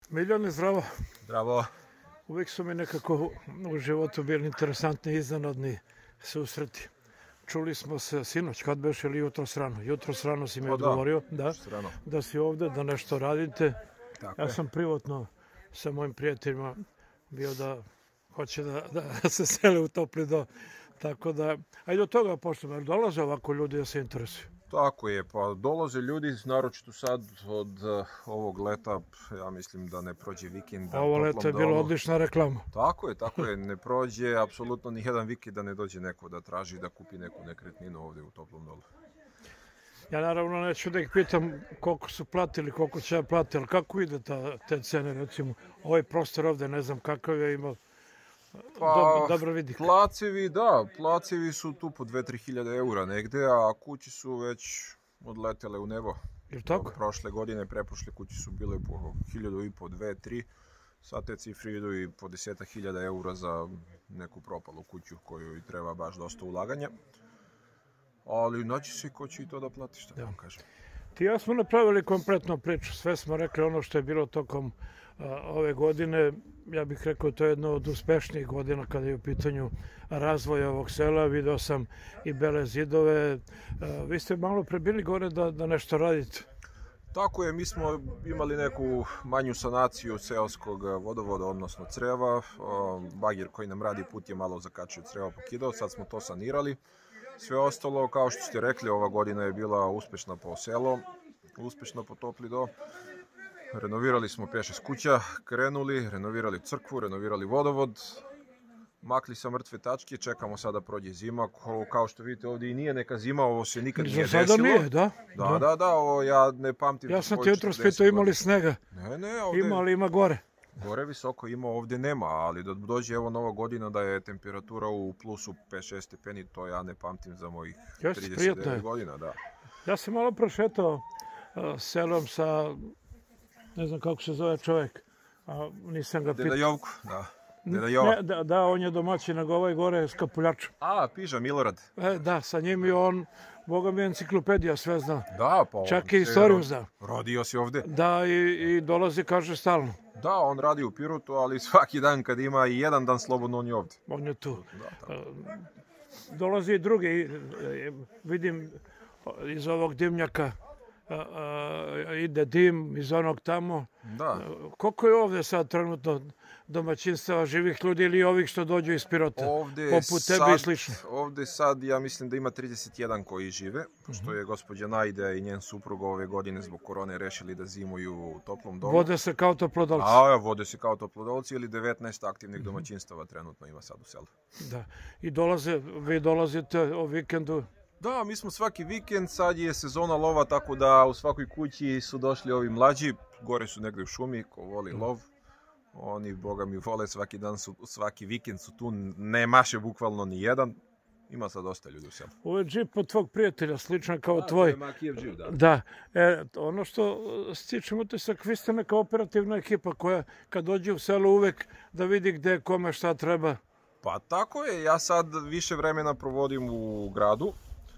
Miljane, zdravo. Zdravo. Uvijek su mi nekako u životu bili interesantni, iznenadni susreti. Čuli smo se sinoć, kad beš ili jutros rano? Jutros rano si mi odgovorio da si ovde, da nešto radite. Ja sam privatno sa mojim prijateljima bio da hoće da se sele u topli dom. Tako da, ajde od toga počnemo. Dolaze ovako ljudi da se interesuju? Tako je, pa dolaze ljudi, naročito sad od ovog leta, ja mislim da ne prođe vikend. Ovo leto je bilo odlična reklama. Tako je, ne prođe apsolutno ni jedan vikend da ne dođe neko da traži da kupi neku nekretninu ovdje u Toplom Dolu. Ja naravno neću da ih pitam koliko su platili, koliko će ja platiti, ali kako ide te cene, recimo, ovaj prostor ovdje, ne znam kakav je imao. Dobro vidi. Placevi su tu po 2-3 hiljade eura negde, a kući su već odletele u nebo. Je tako? Prošle godine, preprošle kući su bile po 1.500, 2-3. Sad te cifre idu i po 10.000 eura za neku propalu kuću koju treba baš dosta ulaganja. Ali naći se ko će i to da plati, što vam kažem. Ti ja smo napravili kompletnu priču, sve smo rekli ono što je bilo tokom ove godine. Ja bih rekao to je jedna od uspešnijih godina kada je u pitanju razvoja ovog sela. Video sam i Bele zidove. Vi ste malo pre bili gore da nešto radite. Tako je, mi smo imali neku manju sanaciju seoskog vodovoda, odnosno creva. Bagir koji nam radi put je malo zakačio creva, pokidao, sad smo to sanirali. Sve ostalo, kao što ste rekli, ova godina je bila uspešna po selo, uspešna po Topli do. Renovirali smo 5-6 kuća, krenuli, renovirali crkvu, renovirali vodovod, makli sa mrtve tačke, čekamo sada prođe zima. Kao što vidite ovdje i nije neka zima, ovo se nikad nije desilo. Za sada nije, da? Da, ovo ja ne pamtim. Ja sam ti jutros pitao imali snega. Ne, ovdje... Ima, ali ima gore. Gore visoko ima, ovdje nema, ali da dođe evo nova godina da je temperatura u plusu 5-6 stepeni, to ja ne pamtim za mojih 39 godina, da. Ja sam malo prošetao selom sa, ne znam kako se zove čovjek, a nisam ga pitao. Deda Jovku, da. Deda Jova. Da, on je domaćin, nego ovaj gore je skapuljač. Piža, Milorad. Da, sa njim i on, boga mi enciklopedija sve zna. Da, pa on. Čak i istoriju zna. Rodio si ovdje. Da, i dolazi, kaže, stalno. Da, on radi u Pirotu, ali svaki dan kad ima i jedan dan slobodno, on je ovdje. On je tu. Dolazi i drugi, vidim iz ovog dimnjaka, ide dim iz onog tamo. Da. Koliko je ovdje sad trenutno domaćinstava živih ljudi ili ovih što dođu iz Pirota? Poput tebe i slično. Ovdje sad ja mislim da ima 31 koji žive, što je gospođa Najda i njen suprug ove godine zbog korone rešili da zimuju u Toplom Dolu. Vode se kao toplodolci. Vode se kao toplodolci ili 19 aktivnih domaćinstava trenutno ima sad u selu. Da. I vi dolazite o vikendu? Da, mi smo svaki vikend, sad je sezona lova, tako da u svakoj kući su došli ovi mlađi, gore su negdje u šumi, ko voli lov. Oni, boga mi, vole, svaki vikend su tu, ne maše bukvalno ni jedan. Ima sad dosta ljudi u selu. Ovo je džip od tvog prijatelja, sličan kao tvoj. Da, to je Makijev džip, da. Da, ono što stičem utisak, vi ste neka operativna ekipa koja kad dođe u selo uvek da vidi gde, kome, šta treba. Pa tako je, ja sad više vremena provodim u gradu,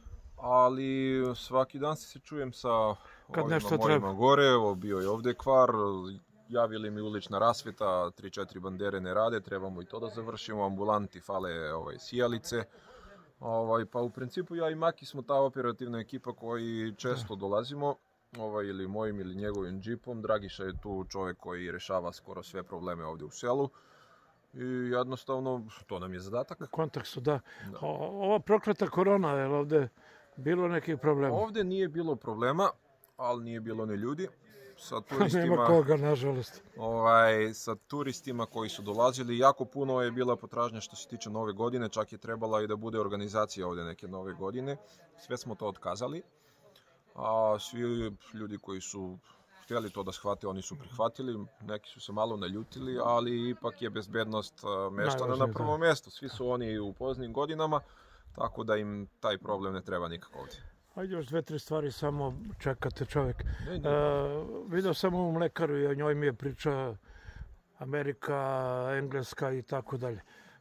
ali svaki dan se čujem sa ovima mojima gore, bio je ovdje kvar, javili mi ulična rasvjeta, 3-4 bandere ne rade, trebamo i to da završimo, ambulanti fale sijalice. Pa u principu ja i Maki smo ta operativna ekipa koji često dolazimo, ili mojim ili njegovim džipom. Dragiša je tu čovjek koji rešava skoro sve probleme ovdje u selu. I jednostavno, to nam je zadatak. U kontekstu, da. Ova prokleta korona, je li ovdje bilo nekih problema? Ovdje nije bilo problema, ali nije bilo ni ljudi. Nema koga, nažalost. Sa turistima koji su dolazili, jako puno je bila potražnja što se tiče nove godine, čak je trebala i da bude organizacija ovdje neke nove godine. Sve smo to otkazali, a svi ljudi koji su htjeli to da shvate, oni su prihvatili, neki su se malo naljutili, ali ipak je bezbednost meštana na prvom mjestu. Svi su oni u poznim godinama, tako da im taj problem ne treba nikako ovdje. Ajde još 2-3 stvari, samo čekate čovjek. Vidio sam u mlekaru i o njoj mi je priča Amerika, Engleska i tako dalje.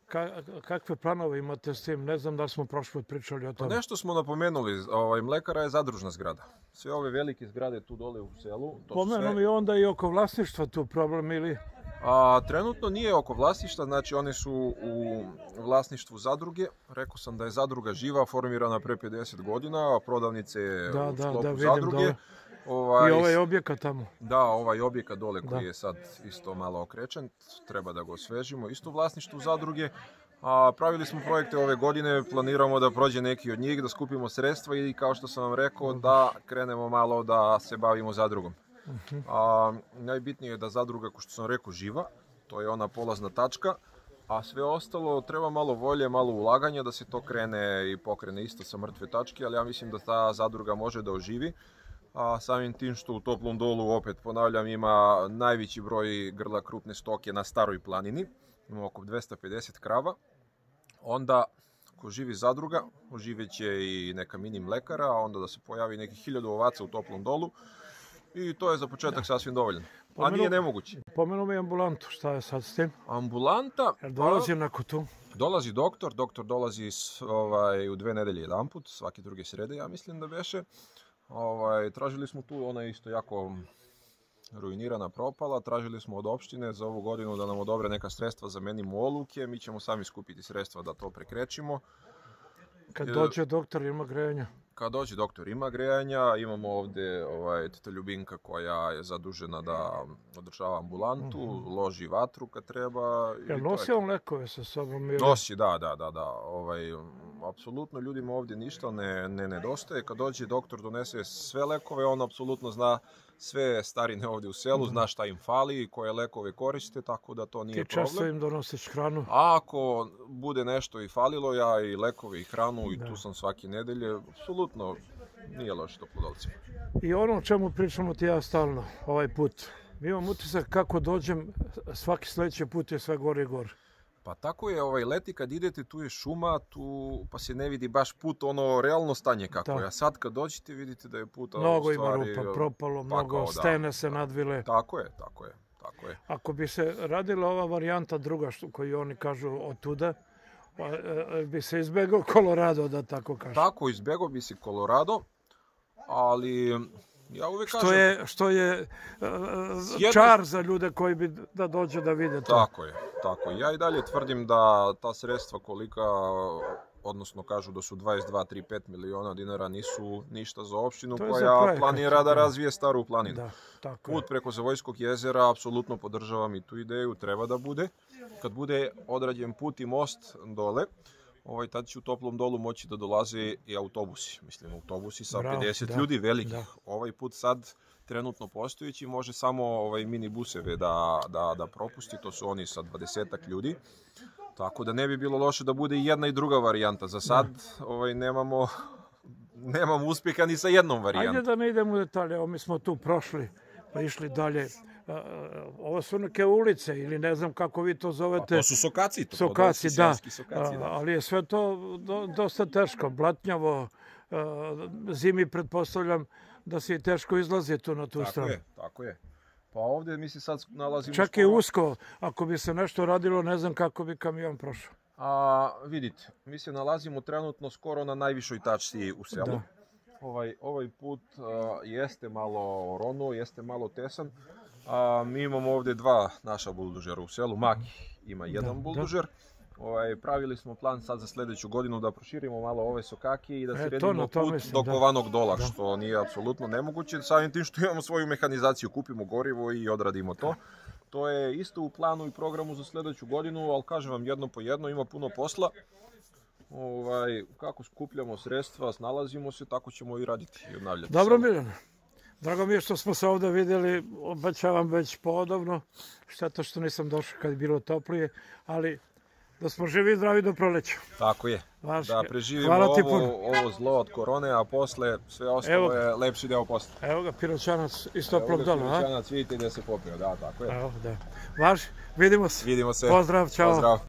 Kakve planove imate s tim? Ne znam da smo prošli pričali o tome. Nešto smo napomenuli, mlekara je zadružna zgrada. Sve ove velike zgrade tu dole u selu. Pomenu mi onda i oko vlasništva tu problem ili... Trenutno nije oko vlasništva, znači oni su u vlasništvu zadruge. Rekao sam da je zadruga živa, formirana pre 50 godina, a prodavnice u sklopu zadruge. I ovaj objekat tamo. Da, ovaj objekat dole koji je sad isto malo okrečen, treba da ga osvežimo. Isto u vlasništvu zadruge. Pravili smo projekte ove godine, planiramo da prođe neki od njih, da skupimo sredstva i kao što sam vam rekao da krenemo malo da se bavimo zadrugom. Najbitnije je da zadruga, kao što sam rekao, živa, to je ona polazna tačka, a sve ostalo treba malo volje, malo ulaganja da se to krene i pokrene isto sa mrtve tačke, ali ja mislim da ta zadruga može da oživi. Samim tim što u Toplom Dolu, opet ponavljam, ima najveći broj grla krupne stoke na Staroj planini, ima oko 250 krava, onda ako živi zadruga, oživeće i neka mini mlekara, a onda da se pojavi nekih 1000 ovaca u Toplom Dolu i to je za početak sasvim dovoljno. A nije nemoguće. Pomenu mi ambulantu, šta je sad s tim? Ambulanta... Dolazi neko tu? Dolazi doktor dolazi u 2 nedelje jedanput, svake druge srede, ja mislim da beše. Tražili smo tu, ona je isto jako ruinirana, propala, tražili smo od opštine za ovu godinu da nam odobre neka sredstva, zamenimo oluke, mi ćemo sami skupiti sredstva da to prekrećimo. Kad dođe doktor ima grejanja? Kad dođe doktor ima grejanja, imamo ovde teta Ljubinka koja je zadužena da održava ambulantu, loži vatru kad treba. Jel nosi on lekove sa sobom? Nosi, da. Apsolutno ljudima ovdje ništa ne nedostaje. Kad dođe doktor donese sve lekove, on apsolutno zna sve starine ovdje u selu, zna šta im fali i koje lekove koriste, tako da to nije problem. Ti često im donosiš hranu? A ako bude nešto i falilo, ja i lekove i hranu i tu sam svake nedelje, apsolutno nije loše Toplodolcima. I ono o čemu pričamo ti ja stalno, ovaj put, imam utisak kako dođem, svaki sljedeći put je sve gore i gore. Pa tako je, leti kad idete, tu je šuma, pa se ne vidi baš put, ono realno stanje kako je. A sad kad dođete vidite da je put... Mnogo ima rupa, propalo, mnogo stene se nadvile. Tako je. Ako bi se radila ova varijanta druga, koju oni kažu od tuda, bi se izbegao Colorado, da tako kažem. Tako, izbegao bi se Colorado, ali... Ja uvijek kažem... Što je čar za ljude koji bi da dođe da vide to. Tako je. Ja i dalje tvrdim da ta sredstva kolika, odnosno kažu da su 22-35 miliona dinara, nisu ništa za opštinu koja planira da razvije Staru planinu. Put preko Zavojskog jezera, apsolutno podržavam i tu ideju, treba da bude. Kad bude odrađen put i most dole, tad će u Toplom Dolu moći da dolaze i autobusi. Mislim, autobusi sa 50 ljudi velikih. Ovaj put sad trenutno postojeći može samo mini buseve da propusti, to su oni sa 20-ak ljudi. Tako da ne bi bilo loše da bude i jedna i druga varijanta. Za sad nemamo uspjeha ni sa jednom varijantom. Ajde da ne idemo u detalje, mi smo tu prošli, pa išli dalje. Ovo su neke ulice ili ne znam kako vi to zovete. To su sokaci. Sokaci, da. Ali je sve to dosta teško, blatnjavo. Zimi pretpostavljam da se i teško izlazi tu na tu stranu. Tako je. Pa ovdje mi se sad nalazimo... Čak i usko, ako bi se nešto radilo, ne znam kako bi kamion prošao. Vidite, mi se nalazimo trenutno skoro na najvišoj tačci u selu. Ovaj put jeste malo rono, jeste malo tesan. Mi imamo ovdje 2 naša buldožera u selu. Maki ima 1 buldožer. Pravili smo plan sad za sljedeću godinu da proširimo malo ove sokake i da sredimo put do Kovanog Dola, što nije apsolutno nemoguće. Samim tim što imamo svoju mehanizaciju, kupimo gorivo i odradimo to. To je isto u planu i programu za sljedeću godinu, ali kažem vam jedno po jedno, ima puno posla. Kako skupljamo sredstva, snalazimo se, tako ćemo i raditi i obnavljati. Dobro, Miljane. Drago mi je što smo se ovdje vidjeli, obećavam već podobno. Šteta što nisam došao kad je bilo toplije, ali da smo živi i zdravi do proleća. Tako je, da preživimo ovo zlo od korone, a posle sve ostalo je lepši deo posla. Evo ga Piroćanac iz Toplog Dola. Evo ga Piroćanac, vidite gdje se popio, da, tako je. Važi, vidimo se. Vidimo se. Pozdrav, čao.